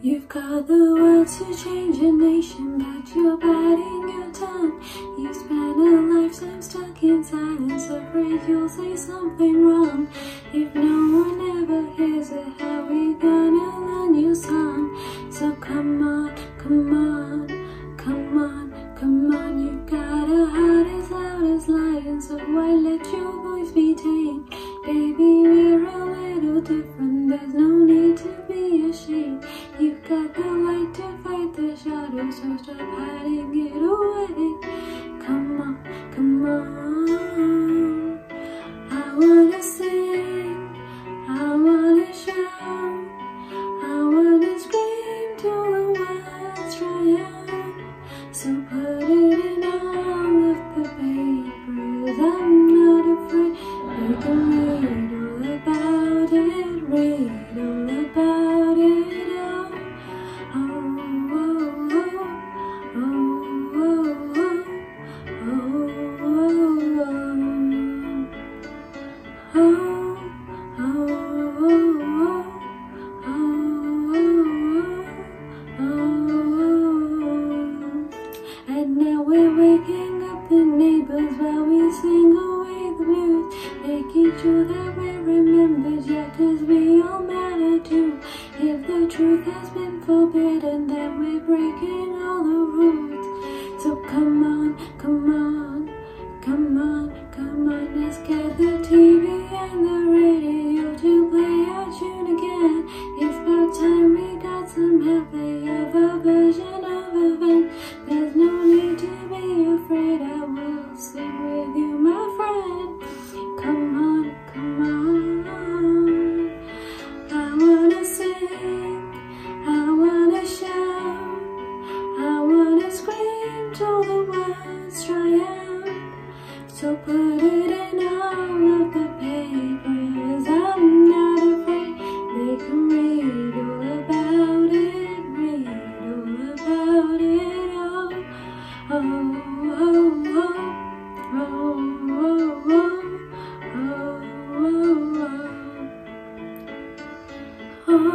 You've got the words to change a nation, but you're biting your tongue. You spent a lifetime stuck in silence, afraid you'll say something wrong. If no one ever hears it, how we gonna learn your song? So come on, come on, come on, come on. You've got a heart as loud as lions, so why let your voice be tame? Baby, we're a little different, there's no need to be ashamed. You've got the light to fight the shadows, so stop hiding it away. Come on, come on. I wanna sing, I wanna shout, I wanna scream till the words dry out. So put it in all of the papers, I'm not afraid. We can read all about it, read all about it all. Oh, oh, oh, oh, oh, oh, oh, oh, oh, oh, oh. And now we're waking up the neighbors while we sing away the blues, making sure that we're remembered, yeah, 'cause we all matter too. If the truth has been forbidden, then we're breaking all the rules. So come on, come on, come on, come on. Let's get the TV and the radio to play our tune again. It's about time we got some happier version of events. There's no need to be afraid, I will sing with you, my friend. Come on, come on. I wanna sing, I wanna shout, I wanna scream till the words dry out. So put it in all of the papers, I'm not afraid. They can read all about it, read all about it all. Oh, oh, oh, oh, oh, oh, oh, oh, oh,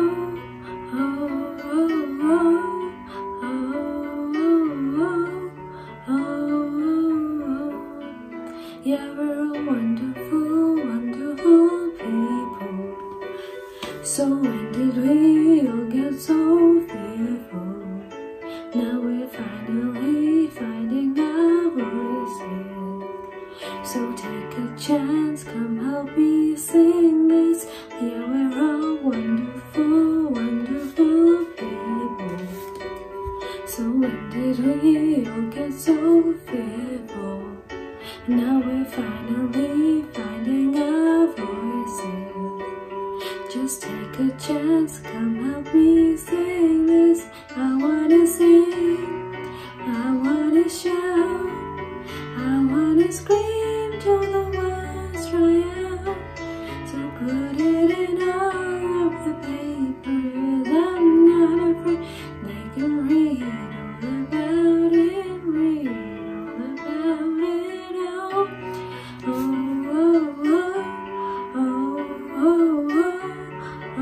oh, oh, oh. Yeah, we're all wonderful, wonderful people. So when did we all get so fearful? Now we're finally finding our voices. So take a chance, come help me sing this. Yeah, we're all wonderful, wonderful people. So when did we all get so fearful? Now we're finally finding our voices. Just take a chance, come help me sing this. I wanna sing, I wanna shout, I wanna scream till the words dry out. So put it in all of the papers, I'm not afraid. They can read all about it, read all about it all. Oh, oh, oh, oh, oh, oh, oh,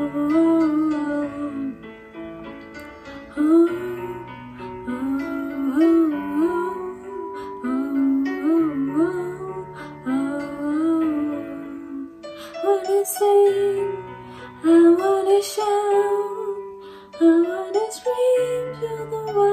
oh, oh, sing, I wanna shout, I wanna scream till the